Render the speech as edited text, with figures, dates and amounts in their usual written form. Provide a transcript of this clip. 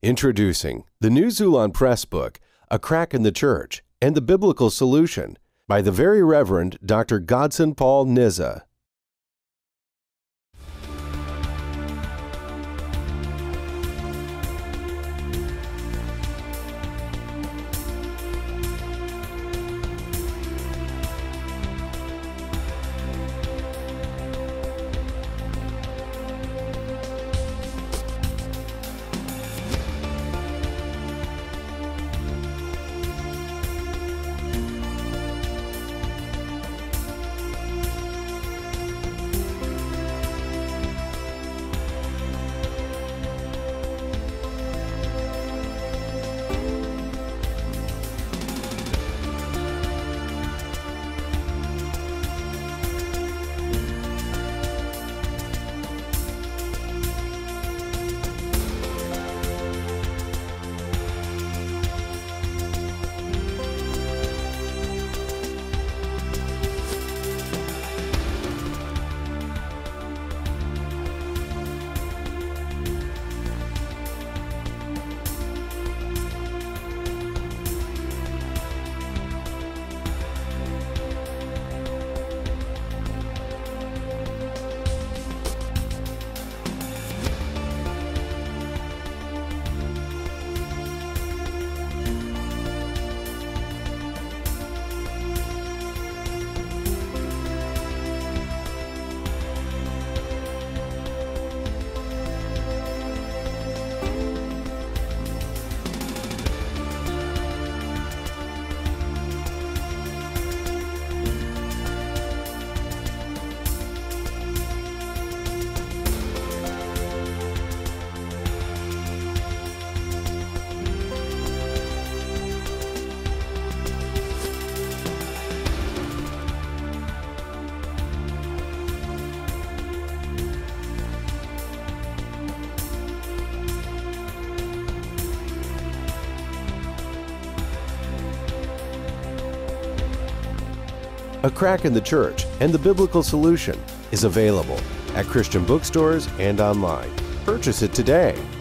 Introducing the new Xulon Press book, A Crack in the Church and the Biblical Solution, by the Very Reverend Dr. Godson Paul Nizza. A Crack in the Church and the Biblical Solution is available at Christian bookstores and online. Purchase it today.